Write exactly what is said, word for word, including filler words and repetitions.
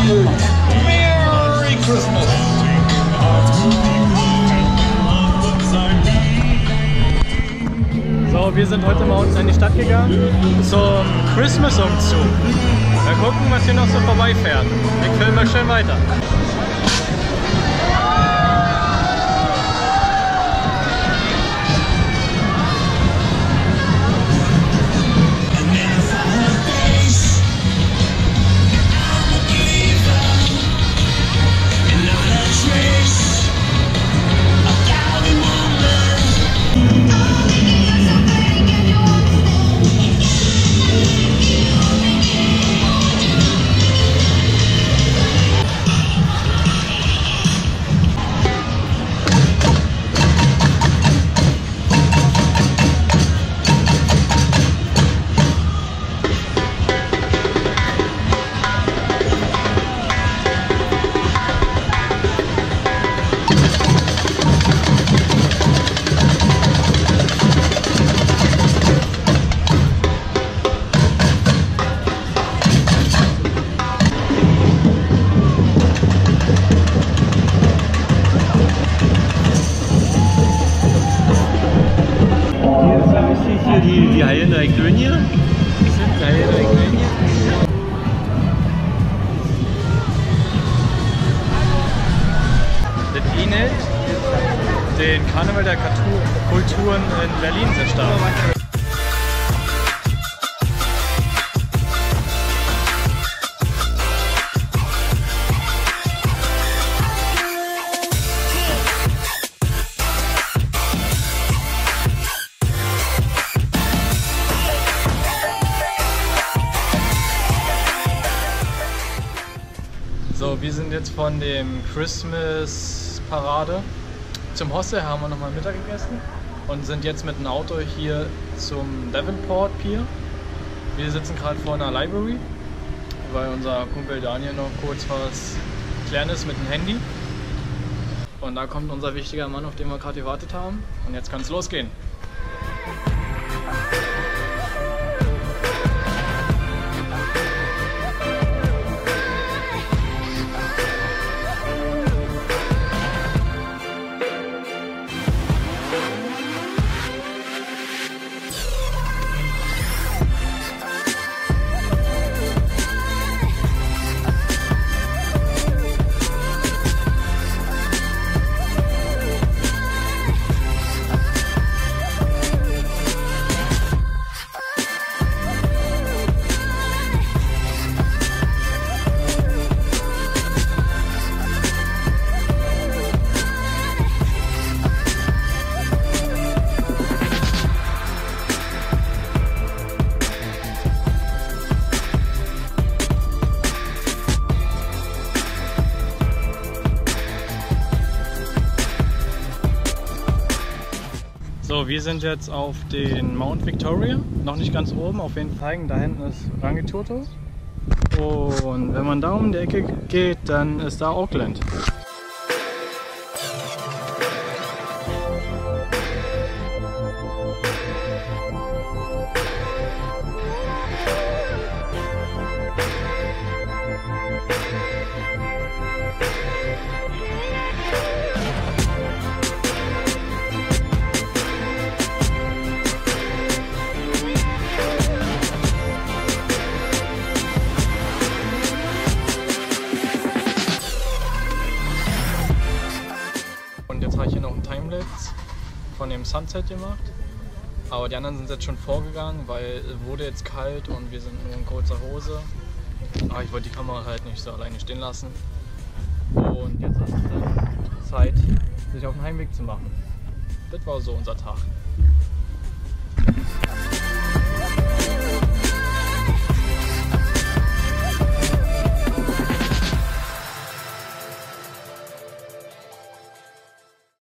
Merry Christmas! So, wir sind heute mal unten in die Stadt gegangen zum Christmas-Umzug. Mal gucken, was hier noch so vorbeifährt. Ich filme mal schön weiter. Die, die heilen drei Klönje. Das sind die heilen drei Klönje. Das ähnelt den Karneval der Kulturen in Berlin sehr stark. So, wir sind jetzt von dem Christmas Parade zum Hostel, haben wir nochmal Mittag gegessen und sind jetzt mit dem Auto hier zum Devonport Pier. Wir sitzen gerade vor einer Library, weil unser Kumpel Daniel noch kurz was klären ist mit dem Handy. Und da kommt unser wichtiger Mann, auf den wir gerade gewartet haben. Und jetzt kann es losgehen. So, wir sind jetzt auf den Mount Victoria, noch nicht ganz oben, auf jeden Fall. Da hinten ist Rangitoto. Und wenn man da um die Ecke geht, dann ist da Auckland. Jetzt habe ich hier noch einen Timelapse von dem Sunset gemacht, aber die anderen sind jetzt schon vorgegangen, weil es wurde jetzt kalt und wir sind nur in kurzer Hose. Aber ich wollte die Kamera halt nicht so alleine stehen lassen und jetzt ist es dann Zeit, sich auf den Heimweg zu machen. Das war so unser Tag.